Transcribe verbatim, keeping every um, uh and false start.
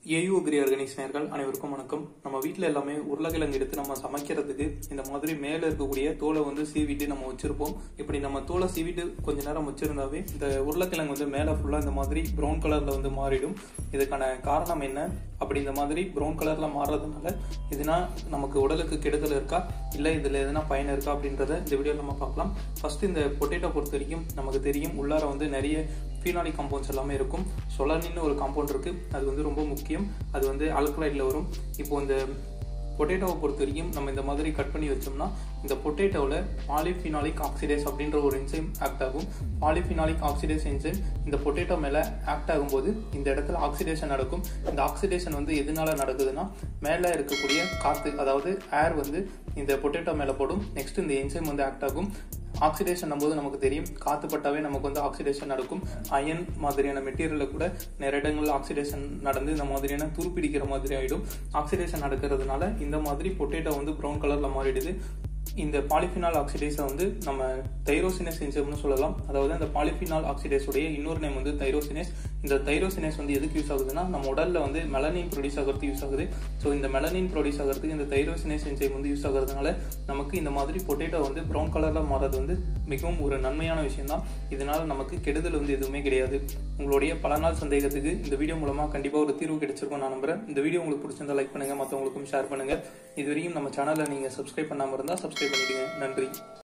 AU agri organics நேயர்கள் அனைவருக்கும் வணக்கம். நம்ம வீட்டில் எல்லாமே உருளைக்கிழங்கு எடுத்து நம்ம சமைக்கிறதுக்கு இந்த மாதிரி மேலே இருக்கக்கூடிய தோலை வந்து சீவிட்டு நம்ம வச்சிருப்போம். இப்படி நம்ம தோலை சீவிட்டு கொஞ்ச நேரம் வச்சிருந்தாவே இந்த உருளைக்கிழங்கு வந்து மேலே ஃபுல்லாக இந்த மாதிரி ப்ரௌன் கலர்ல வந்து மாறிடும். இதுக்கான காரணம் என்ன? அப்படி இந்த மாதிரி ப்ரௌன் கலர்ல மாறுறதுனால இதுனா நமக்கு உடலுக்கு கெடுதல் இருக்கா, இல்லை இதுல எதுனா பயன் இருக்கா அப்படின்றத இந்த வீடியோவில் நம்ம பார்க்கலாம். ஃபர்ஸ்ட் இந்த பொட்டேட்டோ பொறுத்த வரைக்கும் நமக்கு தெரியும், உள்ளார வந்து நிறைய ஃபீனாலிக் காம்பவுண்ட்ஸ் எல்லாமே இருக்கும். சொலனின்னு ஒரு காம்பவுண்ட் இருக்கு, அது வந்து ரொம்ப முக்கியம். அது வந்து ஆல்கலைட்ல வரும். இப்போ இந்த பொட்டேட்டோவை பொறுத்த வரைக்கும் நம்ம இந்த மாதிரி கட் பண்ணி வச்சோம்னா இந்த பொட்டேட்டோவில் பாலிஃபினாலிக் ஆக்சிடேஸ் அப்படின்ற ஒரு என்சைம் ஆக்ட் ஆகும். பாலிஃபினாலிக் ஆக்சிடேஸ் என்சைம் இந்த பொட்டேட்டோ மேலே ஆக்ட் ஆகும்போது இந்த இடத்துல ஆக்சிடேஷன் நடக்கும். இந்த ஆக்சிடேஷன் வந்து எதனால நடக்குதுன்னா, மேலே இருக்கக்கூடிய காற்று, அதாவது ஏர் வந்து இந்த பொட்டேட்டோ மேலே போடும். நெக்ஸ்ட் இந்த என்சைம் வந்து ஆக்ட் ஆகும். ஆக்சிடேஷன் போது நமக்கு தெரியும், காத்து பட்டாவே நமக்கு வந்து ஆக்சிடேஷன் நடக்கும். அயன் மாதிரியான மெட்டீரியல்ல கூட நிறைய இடங்கள்ல ஆக்சிடேஷன் நடந்து இந்த மாதிரியான துருப்பிடிக்கிற மாதிரி ஆயிடும். ஆக்சிடேஷன் நடக்கிறதுனால இந்த மாதிரி பொட்டேட்டோ வந்து ப்ரௌன் கலர்ல மாறிடுது. இந்த பாலிஃபினால் ஆக்சிடேஸை வந்து நம்ம தைரோசினேஸ் என்சைம்னு சொல்லலாம். அதாவது அந்த பாலிஃபினால் ஆக்சிடேஸுடைய இன்னொரு நேம் வந்து தைரோசினேஸ். இந்த தைரோசினேஸ் வந்து எதுக்கு யூஸ் ஆகுதுன்னா, நம்ம உடல்ல வந்து மெலனின் ப்ரொடியூஸ் ஆகிறதுக்கு யூஸ் ஆகுது. ஸோ இந்த மெலனின் ப்ரொடியூஸ் ஆகிறதுக்கு இந்த தைரோசினேஸ் என்சைம் வந்து யூஸ் ஆகிறதுனால நமக்கு இந்த மாதிரி பொட்டேட்டோ வந்து ப்ரௌன் கலர்ல மாறது வந்து மிகவும் ஒரு நன்மையான விஷயம் தான். இதனால நமக்கு கெடுதல் வந்து எதுவுமே கிடையாது. உங்களுடைய பல நாள் சந்தேகத்துக்கு இந்த வீடியோ மூலமா கண்டிப்பா ஒரு தீர்வு கிடைச்சிருக்கும் நான் நம்புறேன். இந்த வீடியோ உங்களுக்கு பிடிச்சிருந்தா லைக் பண்ணுங்க, மற்றவங்களுக்கும் ஷேர் பண்ணுங்க. இதுவரையும் நம்ம சேனலை நீங்க சப்ஸ்கிரைப் பண்ணாம இருந்தா சப்ஸ்கிரைப் பண்ணிடுங்க. நன்றி.